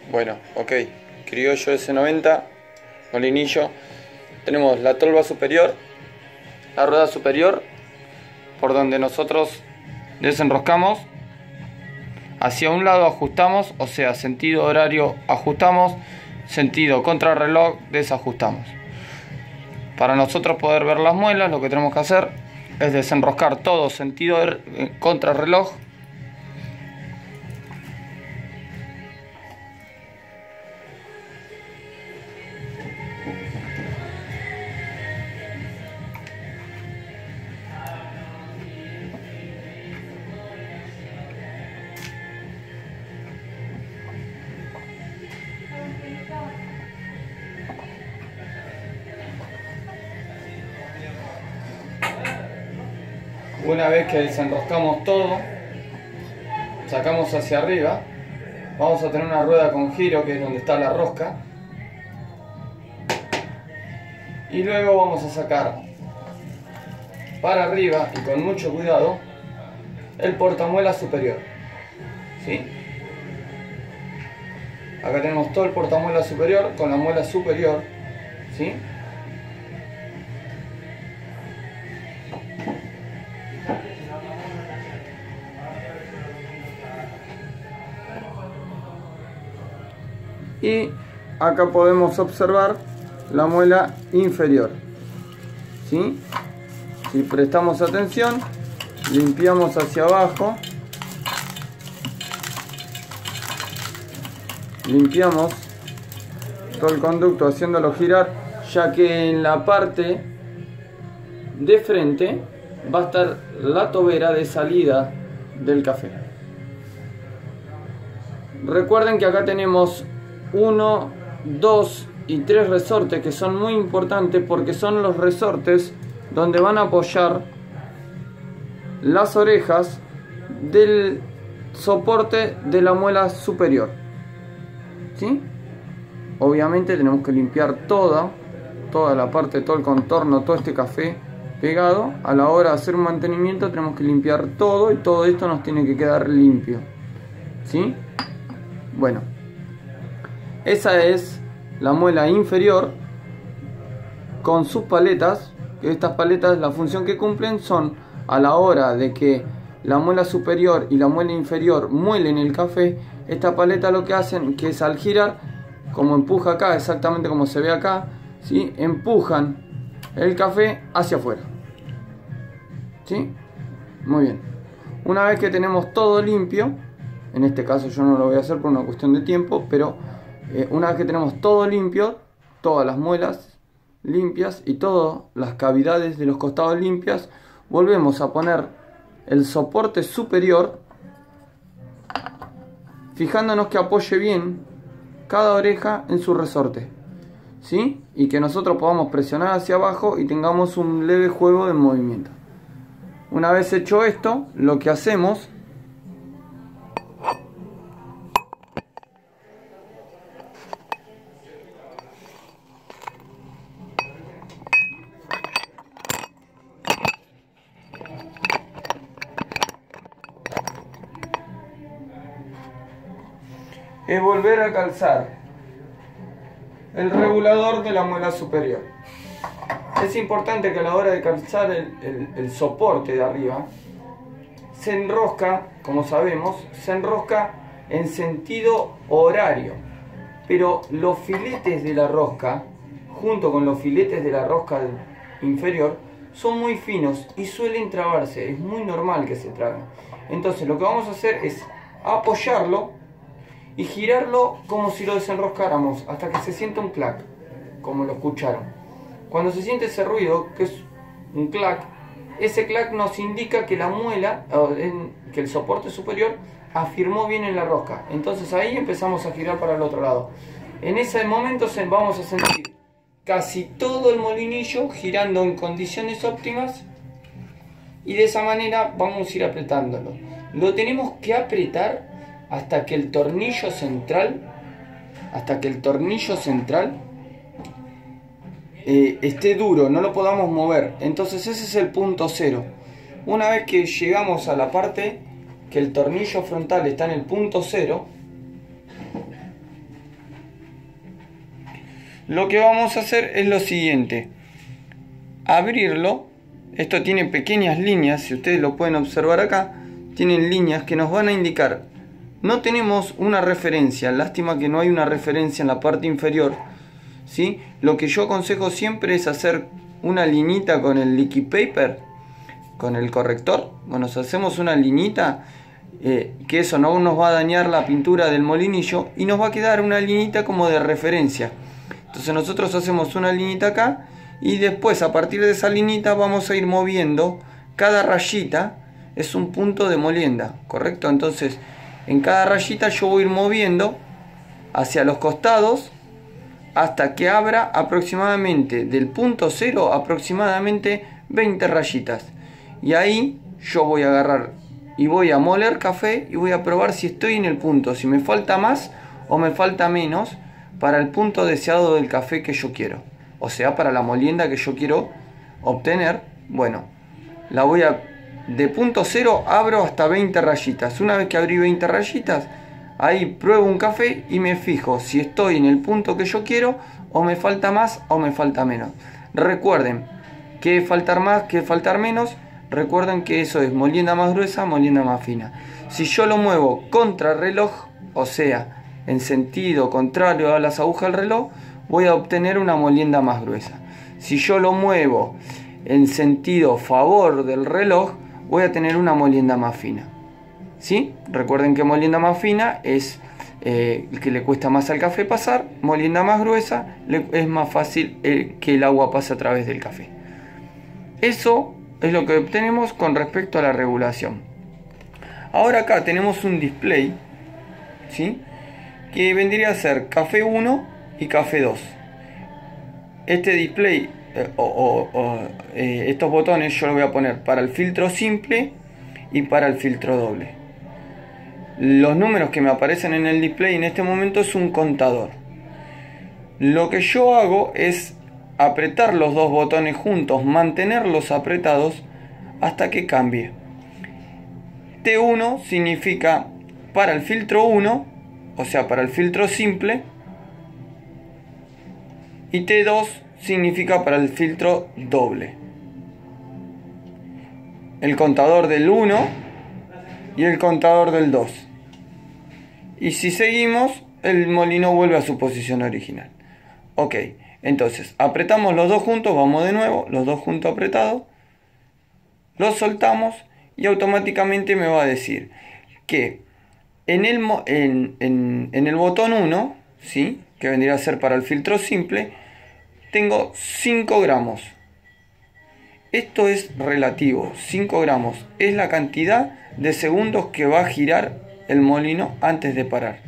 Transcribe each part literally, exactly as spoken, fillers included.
Bueno, ok, criollo ese noventa, molinillo. Tenemos la tolva superior, la rueda superior, por donde nosotros desenroscamos. Hacia un lado ajustamos, o sea, sentido horario ajustamos, sentido contrarreloj desajustamos. Para nosotros poder ver las muelas, lo que tenemos que hacer es desenroscar todo sentido contrarreloj. Una vez que desenroscamos todo, sacamos hacia arriba, vamos a tener una rueda con giro, que es donde está la rosca, y luego vamos a sacar para arriba y con mucho cuidado el portamuela superior, ¿sí? Acá tenemos todo el portamuela superior con la muela superior, ¿sí? Y acá podemos observar la muela inferior, ¿sí? Si prestamos atención, limpiamos hacia abajo, limpiamos todo el conducto haciéndolo girar, ya que en la parte de frente va a estar la tobera de salida del café. Recuerden que acá tenemos uno, dos y tres resortes, que son muy importantes porque son los resortes donde van a apoyar las orejas del soporte de la muela superior, ¿sí? Obviamente tenemos que limpiar toda, toda la parte, todo el contorno, todo este café pegado. A la hora de hacer un mantenimiento tenemos que limpiar todo y todo esto nos tiene que quedar limpio, ¿sí? Bueno, esa es la muela inferior con sus paletas. Estas paletas, la función que cumplen son a la hora de que la muela superior y la muela inferior muelen el café. Esta paleta lo que hacen que es al girar, como empuja acá, exactamente como se ve acá, ¿sí? Empujan el café hacia afuera, ¿sí? Muy bien. Una vez que tenemos todo limpio, en este caso yo no lo voy a hacer por una cuestión de tiempo, pero Eh, una vez que tenemos todo limpio, todas las muelas limpias y todas las cavidades de los costados limpias, volvemos a poner el soporte superior, fijándonos que apoye bien cada oreja en su resorte, ¿sí? Y que nosotros podamos presionar hacia abajo y tengamos un leve juego de movimiento. Una vez hecho esto, lo que hacemos es volver a calzar el regulador de la muela superior. Es importante que a la hora de calzar el, el, el soporte de arriba, se enrosca, como sabemos, se enrosca en sentido horario, pero los filetes de la rosca, junto con los filetes de la rosca inferior, son muy finos y suelen trabarse. Es muy normal que se traben. Entonces lo que vamos a hacer es apoyarlo y girarlo como si lo desenroscáramos hasta que se sienta un clac, como lo escucharon. Cuando se siente ese ruido, que es un clac, ese clac nos indica que la muela, que el soporte superior afirmó bien en la rosca. Entonces ahí empezamos a girar para el otro lado. En ese momento vamos a sentir casi todo el molinillo girando en condiciones óptimas, y de esa manera vamos a ir apretándolo. Lo tenemos que apretar hasta que el tornillo central hasta que el tornillo central eh, esté duro, no lo podamos mover. Entonces ese es el punto cero. Una vez que llegamos a la parte que el tornillo frontal está en el punto cero, lo que vamos a hacer es lo siguiente. Abrirlo. Esto tiene pequeñas líneas, si ustedes lo pueden observar acá, tienen líneas que nos van a indicar. No tenemos una referencia, lástima que no hay una referencia en la parte inferior, ¿sí? Lo que yo aconsejo siempre es hacer una linita con el liquid paper, con el corrector. Bueno, si hacemos una linita, eh, que eso no nos va a dañar la pintura del molinillo y nos va a quedar una linita como de referencia. Entonces nosotros hacemos una linita acá y después a partir de esa linita vamos a ir moviendo. Cada rayita es un punto de molienda, ¿correcto? Entonces en cada rayita yo voy a ir moviendo hacia los costados hasta que abra aproximadamente del punto cero aproximadamente veinte rayitas. Y ahí yo voy a agarrar y voy a moler café y voy a probar si estoy en el punto, si me falta más o me falta menos para el punto deseado del café que yo quiero. O sea, para la molienda que yo quiero obtener. Bueno, la voy a... de punto cero abro hasta veinte rayitas. Una vez que abrí veinte rayitas, ahí pruebo un café y me fijo si estoy en el punto que yo quiero o me falta más o me falta menos. Recuerden que faltar más, que faltar menos. Recuerden que eso es molienda más gruesa, molienda más fina. Si yo lo muevo contra reloj, o sea, en sentido contrario a las agujas del reloj, voy a obtener una molienda más gruesa. Si yo lo muevo en sentido favor del reloj, voy a tener una molienda más fina. ¿Sí? Recuerden que molienda más fina es eh, que le cuesta más al café pasar. Molienda más gruesa le, es más fácil eh, que el agua pase a través del café. Eso es lo que obtenemos con respecto a la regulación. Ahora acá tenemos un display, ¿sí? Que vendría a ser café uno y café dos. Este display eh, o, o, o eh, estos botones yo lo voy a poner para el filtro simple y para el filtro doble. Los números que me aparecen en el display en este momento es un contador. Lo que yo hago es apretar los dos botones juntos, mantenerlos apretados hasta que cambie. T uno significa para el filtro uno, o sea, para el filtro simple, y T dos significa para el filtro doble. El contador del uno y el contador del dos. Y si seguimos, el molino vuelve a su posición original. Ok, entonces apretamos los dos juntos, vamos de nuevo, los dos juntos apretados, los soltamos y automáticamente me va a decir que en el, en, en, en el botón uno, ¿sí? Que vendría a ser para el filtro simple, tengo cinco gramos. Esto es relativo, cinco gramos es la cantidad de segundos que va a girar el molino antes de parar.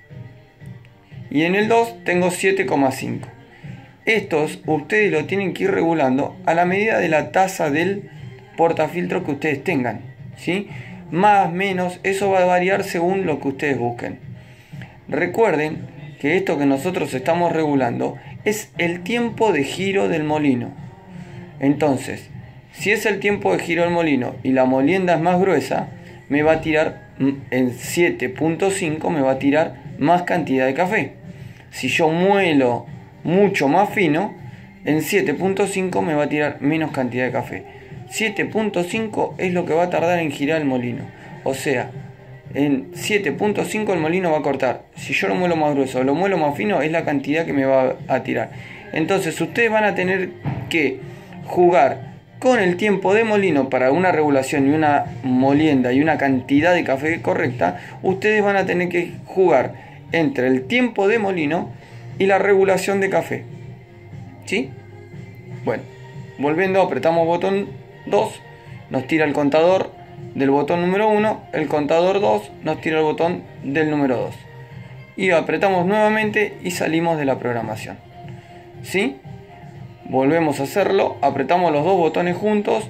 Y en el dos tengo siete coma cinco. Estos ustedes lo tienen que ir regulando a la medida de la tasa del portafiltro que ustedes tengan, ¿sí? Más, menos, eso va a variar según lo que ustedes busquen. Recuerden que esto que nosotros estamos regulando es el tiempo de giro del molino. Entonces, si es el tiempo de giro del molino y la molienda es más gruesa, me va a tirar en siete punto cinco, me va a tirar más cantidad de café. Si yo muelo mucho más fino, en siete punto cinco me va a tirar menos cantidad de café. siete punto cinco es lo que va a tardar en girar el molino. O sea, en siete punto cinco el molino va a cortar. Si yo lo muelo más grueso o lo muelo más fino, es la cantidad que me va a tirar. Entonces ustedes van a tener que jugar con el tiempo de molino para una regulación y una molienda y una cantidad de café correcta. Ustedes van a tener que jugar entre el tiempo de molino y la regulación de café. ¿Sí? Bueno, volviendo, apretamos botón dos, nos tira el contador del botón número uno, el contador dos nos tira el botón del número dos. Y apretamos nuevamente y salimos de la programación. ¿Sí? Volvemos a hacerlo, apretamos los dos botones juntos,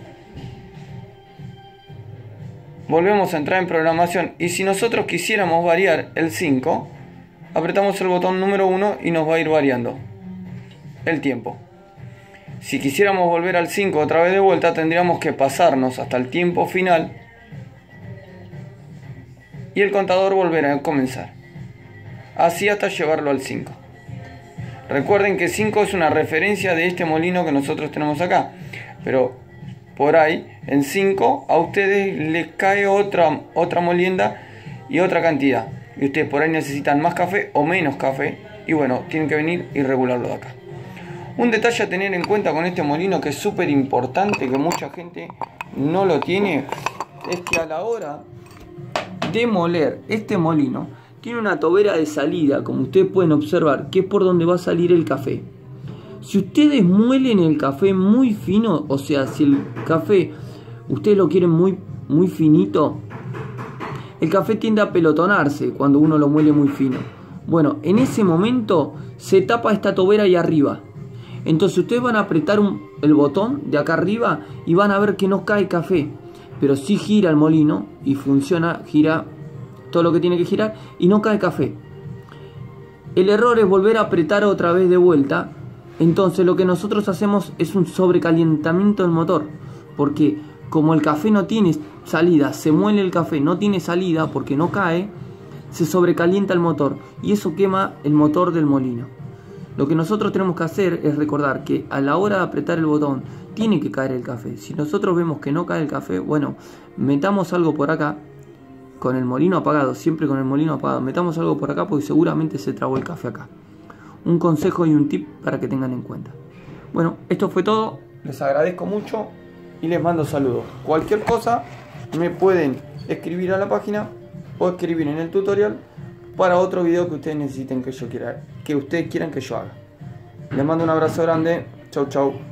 volvemos a entrar en programación y si nosotros quisiéramos variar el cinco, apretamos el botón número uno y nos va a ir variando el tiempo. Si quisiéramos volver al cinco otra vez de vuelta, tendríamos que pasarnos hasta el tiempo final y el contador volverá a comenzar, así hasta llevarlo al cinco. Recuerden que cinco es una referencia de este molino que nosotros tenemos acá. Pero por ahí, en cinco, a ustedes les cae otra, otra molienda y otra cantidad. Y ustedes por ahí necesitan más café o menos café. Y bueno, tienen que venir y regularlo de acá. Un detalle a tener en cuenta con este molino que es súper importante, que mucha gente no lo tiene, es que a la hora de moler este molino, tiene una tobera de salida, como ustedes pueden observar, que es por donde va a salir el café. Si ustedes muelen el café muy fino, o sea, si el café ustedes lo quieren muy, muy finito, el café tiende a pelotonarse cuando uno lo muele muy fino. Bueno, en ese momento se tapa esta tobera ahí arriba. Entonces ustedes van a apretar un, el botón de acá arriba y van a ver que no cae café. Pero sí gira el molino y funciona, gira todo lo que tiene que girar y no cae café. El error es volver a apretar otra vez de vuelta. Entonces lo que nosotros hacemos es un sobrecalentamiento del motor. Porque como el café no tiene salida, se muele el café, no tiene salida porque no cae, se sobrecalienta el motor y eso quema el motor del molino. Lo que nosotros tenemos que hacer es recordar que a la hora de apretar el botón tiene que caer el café. Si nosotros vemos que no cae el café, bueno, metamos algo por acá con el molino apagado, siempre con el molino apagado, metamos algo por acá porque seguramente se trabó el café acá. Un consejo y un tip para que tengan en cuenta. Bueno, esto fue todo, les agradezco mucho y les mando saludos. Cualquier cosa me pueden escribir a la página o escribir en el tutorial para otro video que ustedes necesiten que yo quiera, que ustedes quieran que yo haga. Les mando un abrazo grande. Chau, chau.